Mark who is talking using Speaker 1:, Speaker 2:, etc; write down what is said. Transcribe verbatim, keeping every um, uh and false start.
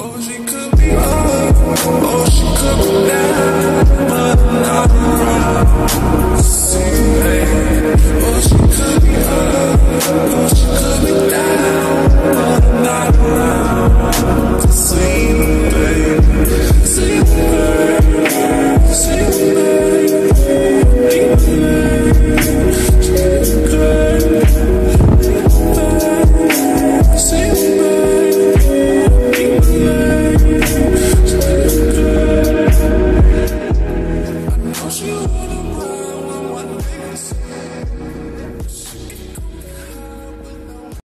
Speaker 1: Oh, she could be up, oh, she could be down, but not right.